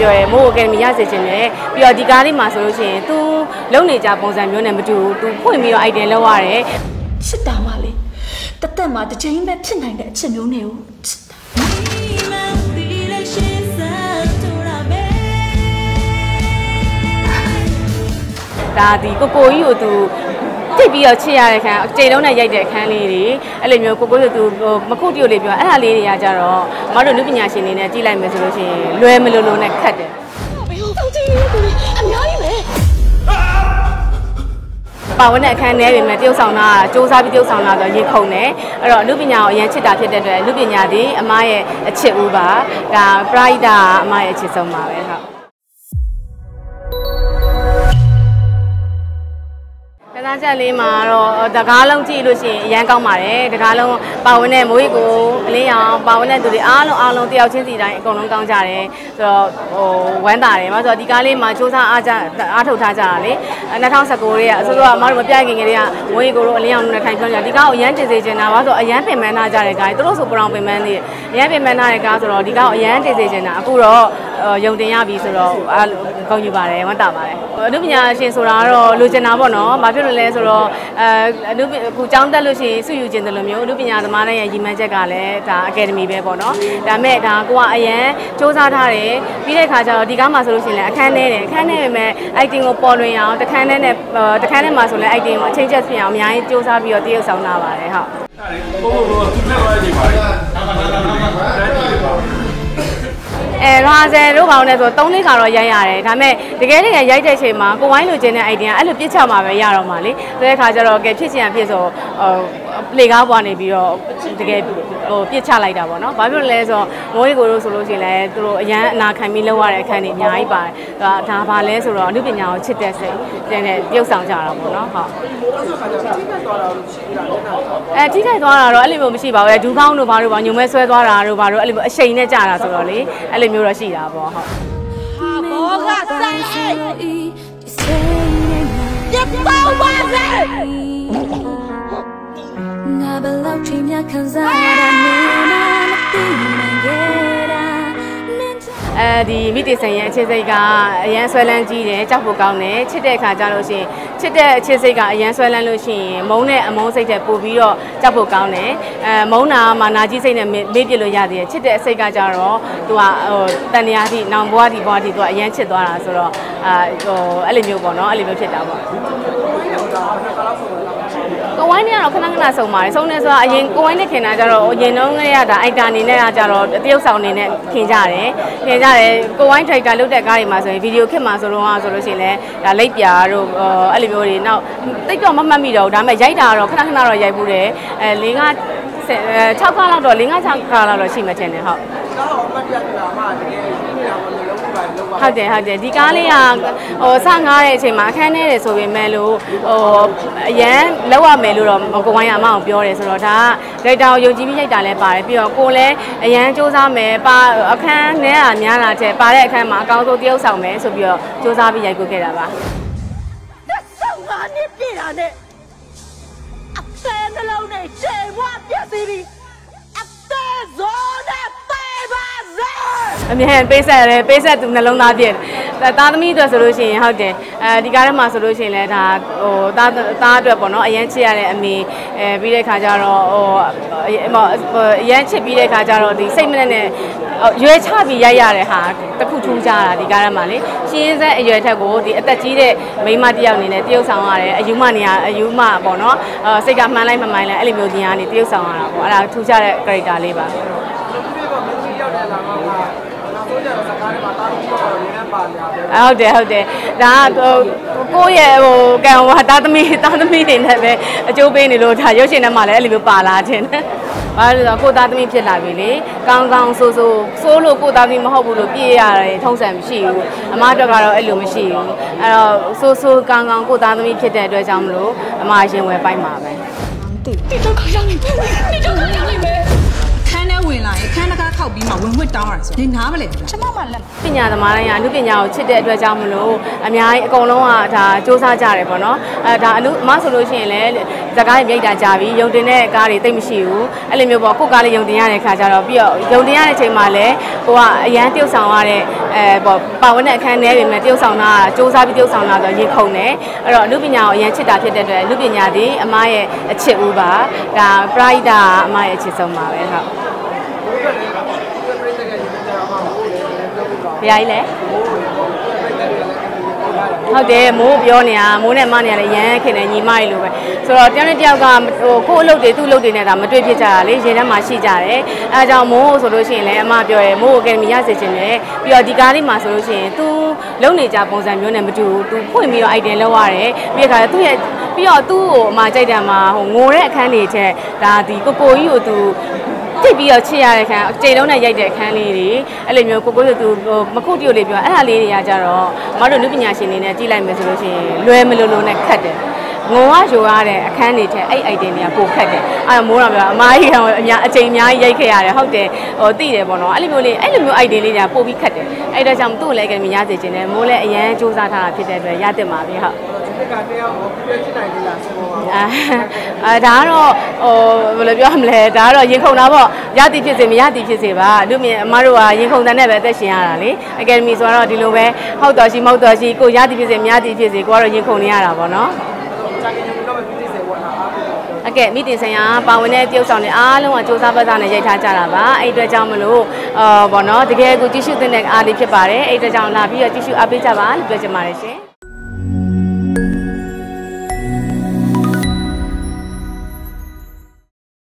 ပြောရဲမိုးအကယ်ဒမီရစေချင်တယ်ပြီးတော့ဒီကားလေးမှာဆိုလို့ရှိရင်သူလုံနေကြပုံစံမျိုးနဲ့မတူဘူးသူဖွင့်ပြီးတော့ item လောက်ရတယ်ချစ်တာမလေးတသက်မှာတစ်ချိန်ပဲဖြစ်နိုင်တဲ့အချက်မျိုးနဲ့ကိုချစ်တာဒါဒီကိုကြီးကိုသူတိတ်ပြီးတော့ချစ်ရတဲ့ခန်းအချိန်လုံးနဲ့ရိုက်တဲ့အခန်းလေးတွေအဲ့လိုမျိုးကိုဆိုသူမခုတရုပ်လေးပြောအဲ့ဒါလေးတွေကကြတော့မတို့လူပညာရှင်တွေနဲ့ကြည့်လိုက်မယ်ဆိုလို့ရှိရင်လွယ်မလို့နဲ့ခတ်တယ်ဘယ်လိုတောင်းကြည့်ရလဲအများကြီးပဲပါဝင်တဲ့အခန်းထဲပြင်မဲ့တရုပ်ဆောင်တာစူးစမ်းပြီးတရုပ်ဆောင်တာဆိုရင်ခုန်တယ်အဲ့တော့လူပညာကိုအရင်ချစ်တာဖြစ်တဲ့အတွက်လူပညာဒီအမရဲ့အချစ်ဦးပါဒါပရိုက်တာအမရဲ့အချစ်ဆုံးပါပဲဟုတ်ကစားချက်လေးမှာတော့တကားလုံးကြည့်လို့ရှိရင်အရန်ကောင်းပါတယ်တကားလုံးပါဝင်တဲ့မိုးရီကိုအလင်းရောင်ပါဝင်တဲ့သူတွေအားလုံးတယောက်ချင်းစီတိုင်းအကုန်လုံးကောင်းကြတယ်ဆိုတော့ဝမ်းသာတယ်ဘာလို့ဆိုတော့ဒီကားလေးမှာစူးစမ်းအားထုတ်ထားကြတာလေ2019ရဲ့အစိုးရအမတို့မပြခင်ကလေးကမိုးရီကိုတို့အလင်းရောင်နဲ့ထိုင်ပြောကြဒီကားကိုအရန်တင်စေချင်တာဘာလို့ဆိုတော့အရန်ပင်ပန်းထားကြတဲ့ကားသူတို့ဆိုပရောင်ပင်ပန်းသေးတယ်အရန်ပင်ပန်းထားတဲ့ကားဆိုတော့ဒီကားကိုအရန်တင်စေချင်တာအခုတော့ယုံတင်ရပြီဆိုတော့ကောင်းယူပါတယ်ဝမ်းသာပါတယ်အနုပညာရှင်ဆိုတာကတော့လိုချင်တာပေါ့နော်ဘာဖြစ်လို့လဲဆိုတော့အခုကျောင်းတက်လို့ရှိရင်စုယူခြင်းတယ်လို့မျိုးအနုပညာသမားတွေရဲ့ရည်မှန်းချက်ကလည်းဒါအကယ်ဒမီပဲပေါ့နော်ဒါမဲ့ဒါကိုကအရန်စ조사ထားတယ်ပြီးတဲ့ခါကျတော့ဒီကားမှာဆိုလို့ရှိရင်လည်းအခန်းထဲတယ်အခန်းထဲပဲမဲ့ item ကိုပေါ်လွင်အောင်တခန်းထဲမှာဆိုလည်း item ကိုအချိန်ချက်ဖြစ်အောင်အများကြီးစ조사ပြီးတော့တရုပ်ဆောင်လာပါတယ်ဟုတ်ရာဇယ်တို့ဘာလို့လဲဆိုတော့3လေးခါတော့ရိုက်ရတယ်ဒါပေမဲ့တကယ်ရိုက်တဲ့အချိန်မှာကိုဝိုင်းလိုချင်တဲ့ idea အဲ့လိုပြစ်ချမှာပဲရတော့မှာလေတဲ့ခါကျတော့ကဲဖြစ်ချင်ဖြစ်ဆိုလေကားပွားနေပြီးတော့တကယ်ပြစ်ချလိုက်တာပေါ့နော်ဘာဖြစ်လို့လဲဆိုတော့မိုးရီကိုတို့ဆိုလို့ရှိရင်လည်းသူတို့အရန်အနာခံပြီးလောက်ရတဲ့အခန်းတွေအများကြီးပါတယ်ဒါဘာလဲဆိုတော့အနုပညာကိုချစ်တဲ့စိတ်တဲ့ပြုတ်ဆောင်ကြတာပေါ့နော်ဟုတ်ထိခိုက်သွားတာတော့အဲ့လိုမျိုးမရှိပါဘူးဒူးကောင်းတို့ဘာတို့ညုံမဲဆွဲသွားတာတို့ဘာတို့အဲ့လိုမျိုးအရှိန်နဲ့ကြာတာဆိုတော့လေအဲ့လိုမျိုးတော့ရှိတာပေါ့ဟုတ်ဘောကဆိုင်ပြပေါင်းပါစေငါဘလောက်ထိမြခံစားရတာနေနာမသိနိုင်ခဲ့တာဒီမိတေဆန်ရဲ့အခြေစိတ်ကအရန်ဆွဲလန်းကြီးတယ်ကြောက်ဖို့ကောင်းတယ်ချစ်တဲ့အခါကျလို့ရှိရင်ချစ်တဲ့အခြေစိတ်ကအရန်ဆွဲလန်းလို့ရှိရင်မုန်းတဲ့အမုန်းစိတ်တဲ့ပို့ပြီးတော့ကြောက်ဖို့ကောင်းတယ်မုန်းတာမှာနာကြီးစိတ်နဲ့မေ့ပြလို့ရသေးတယ်ချစ်တဲ့အစိတ်ကကြတော့သူကတန်တရားတိနောင်ဘွားတိသူကအရန်ချစ်သွားတာဆိုတော့အဲ့လိုမျိုးပေါ့နော်အဲ့လိုမျိုးဖြစ်တာပေါ့ကိုဝိုင်းနဲ့ကတော့ခဏဆုံပါတယ်ဆုံးနေဆိုတာအရင်ကိုဝိုင်းနဲ့ခင်တာကြတော့အရင်တုန်းကဒါအိုက်တာအနေနဲ့ကကြတော့တရုပ်ဆောင်အနေနဲ့ခင်ကြတယ်ကိုဝိုင်းထရိုက်တာလုတ်တဲ့ကားတွေမှာဆိုရင်ဗီဒီယိုခစ်မှာဆိုလို့ရှိရင်လည်းဒါလိပ်ပြာတို့အဲ့လိုမျိုးတွေနောက်တိတ်တော့မမှတ်မိတော့ဘူးဒါပေမဲ့ရိုက်တာကတော့ခဏတော့ရိုက်ဘူးတယ်6ခါလောက်တော့6ခါလောက်တော့ရှိမှထင်တယ်ဟုတ်ဟုတ်တယ်ဒီကားလေးကစငားတဲ့အချိန်မှာအခန်းထဲတယ်ဆိုပေမဲ့လို့အရန်လောက်ရမယ်လို့တော့ကိုဝိုင်းအမအောင်ပြောတယ်ဆိုတော့ဒါကရိုက်တာကိုယုံကြည်ပြီးရိုက်တာလည်းပါတယ်ပြီးတော့ကိုလည်းအရန်စူးစမ်းမယ်ပါအခန်းထဲကများလာတဲ့ပါတဲ့အခန်းမှာအကောင်းဆုံးတရုပ်ဆောင်မယ်ဆိုပြီးတော့စူးစမ်းပြီးရိုက်ခဲ့တာပါ 15နှစ်ပြည့်တာနဲ့အသေးနှလုံးနဲ့ခြေဘွားပြည့်စည်ပြီးအသေးဇောနဲ့အမြဲပေးဆက်သူနှလုံးသားပြည့်သားသမီးအတွက်ဆိုလို့ရှိရင်ဟုတ်တယ်ဒီကားထဲမှာဆိုလို့ရှိရင်လည်းဒါသားအတွက်ပေါ့နော်အရန်ချစ်ရတဲ့အမေပြီးတဲ့ခါကျတော့အရန်ချစ်ပြီးတဲ့ခါကျတော့ဒီစိတ်မနဲ့ရွယ်ချပြီးရိုက်ရတဲ့ဟာတခုထူးခြားတာဒီကားထဲမှာလေရှင်းစက်အရွယ်ထက်ကိုဒီအသက်ကြီးတဲ့မိန်းမတစ်ယောက်အနေနဲ့တရုပ်ဆောင်ရတယ်အယူမပေါ့နော်စိတ်ကမှန်လိုက်မမှန်လိုက်အဲ့လိုမျိုးကြီးကနေတရုပ်ဆောင်ရတာပေါ့အဲ့ဒါထူးခြားတဲ့ character လေးပါဟုတ်တယ်ဒါကိုယ့်ရဲ့ကံသားသမီးတွေနဲ့ပဲအကျိုးပေးနေလို့ဒါရုပ်ရှင်ထဲမှာလည်းအဲ့လိုမျိုးပါလာခြင်းဘာလို့လဲဆိုတော့ကိုသားသမီးဖြစ်လာပြီလေကောင်းဆိုးလို့ကိုသားသမီးမဟုတ်ဘူးလို့ပြေးရတယ်ထုံးစံမရှိဘူးအမအတွက်ကတော့အဲ့လိုမရှိဘူးအဲ့တော့ဆိုးကောင်းကိုသားသမီးဖြစ်တဲ့အတွက်ကြောင့်မလို့အမရင်ဝယ်ပိုက်မှာပဲတိတော့ခါရောက်နေပြီခန်းထဲဝင်လာရင်ခန်းတကားခောက်ပြီးမှဝင်တောင်းရတယ်ဆိုဒီနားမလဲကျမမှလက်ပညာသမားတိုင်းကအနုပညာကိုချစ်တဲ့အတွက်ကြောင့်မလို့အများကြီးအကုန်လုံးကဒါစူးစမ်းကြတယ်ပေါ့နော်ဒါအမဆိုလို့ရှိရင်လည်းဇကားရိုက်တာကြာပြီယုံတင်တဲ့ကားတွေတိတ်မရှိဘူးအဲ့လိုမျိုးပေါ့ကိုကားလေးယုံတင်ရတဲ့ခါကျတော့ပြီးတော့ယုံတင်ရတဲ့အချိန်မှာလည်းကိုကအရန်တယောက်ဆောင်ရတဲ့ပေါ့ပါဝင်တဲ့အခန်းထဲပဲမဲ့တယောက်ဆောင်တာစူးစမ်းပြီးတယောက်ဆောင်တာဆိုရင်ခုန်တယ်အဲ့တော့လူပညာကိုအရန်ချစ်တာဖြစ်တဲ့အတွက်လူပညာဒီအမရဲ့အချစ်ဦးပါဒါပရိုက်တာအမရဲ့အချစ်ဆုံးပါပဲဟုတ်ဘယ်ရည်လဲဟုတ်တယ်မိုးပြောနေတာမိုးနဲ့မနေရလဲရမ်းခင်နေညီမကြီးလိုပဲဆိုတော့တယောက်နဲ့တယောက်ကဟိုကို့အလုပ်တွေသူ့အလုပ်တွေနဲ့ဒါမတွေ့ဖြစ်ကြတာလေရင်ထဲမှာရှိကြတယ်အဲဒါကြောင့်မိုးဆိုလို့ရှိရင်လည်းအမပြောရဲမိုးအကယ်ဒမီရစေချင်တယ်ပြီးတော့ဒီကားလေးမှာဆိုလို့ရှိရင် तू လုံနေကြပုံစံမျိုးနဲ့မတူဘူး तू ဖွင့်ပြီးတော့ item လောက်ရတယ်ပြီးခါသူ့ရဲ့ပြီးတော့သူ့ကိုအမကြိုက်တယ်မှာဟိုငိုတဲ့အခန်းတွေချက်ဒါဒီကိုကိုကြီးကို तूတိတ်ပြီးတော့ချစ်ရတဲ့ခန်းအချိန်လုံးနဲ့ရိုက်တဲ့အခန်းလေးတွေအဲ့လိုမျိုးကိုကိုတို့သူမခုတရုပ်လေးပြောအဲ့ဒါလေးတွေကကြတော့မတို့လူပညာရှင်တွေနဲ့ကြည့်လိုက်မယ်ဆိုလို့ရှိရင်လွယ်မလို့လို့နဲ့ခတ်တယ်ငုံကရိုရတဲ့အခန်းတွေထဲအဲ့ item တွေကပိုခတ်တယ်အဲ့မိုးတော့ပြောအမားကြီးကအချိန်အများကြီးရိုက်ခဲ့ရတယ်ဟုတ်တယ်ဟိုသိတယ်ပေါ့နော်အဲ့လိုမျိုးလေးအဲ့လိုမျိုး item လေးတွေကပိုပြီးခတ်တယ်အဲ့ဒါကြောင့်သူ့ကိုလည်းကယ်မီရစေချင်တယ်မိုးလည်းအရန်စူးစမ်းထားတာဖြစ်တဲ့အတွက်ရတဲ့မှာပဲဟုတ်ကတရားကိုပြည့်ချစ်နိုင်သေးလားဆိုတော့ဒါကတော့ဟိုဘယ်လိုပြောမလဲဒါကတော့ရင်ခုန်တာပေါ့ရသည်ဖြစ်စေမရသည်ဖြစ်စေပါလူမြင်အမတို့ကရင်ခုန်တဲ့နဲ့ပဲအသက်ရှင်ရတာလေအကယ်ဒမီဆိုတော့ဒီလိုပဲဟုတ်တော်ရှိမဟုတ်တော်ရှိကိုရသည်ဖြစ်စေမရသည်ဖြစ်စေကိုကတော့ရင်ခုန်နေရတာပေါ့နော်အကဲမိတင်ဆိုင်ရာပါဝင်တဲ့တရုပ်ဆောင်တွေအားလုံးကစူးစမ်းပတ်သားနဲ့ရိုက်ထားကြတာပါအဲ့အတွက်ကြောင့်မလို့ဘောနော်တကယ်ကိုကြည့်ရှုတဲ့အားလေးဖြစ်ပါတယ်အဲ့အတွက်ကြောင့်လာပြီးတော့ကြည့်ရှုအားပေးကြပါလို့ပြောချင်ပါတယ်ရှင်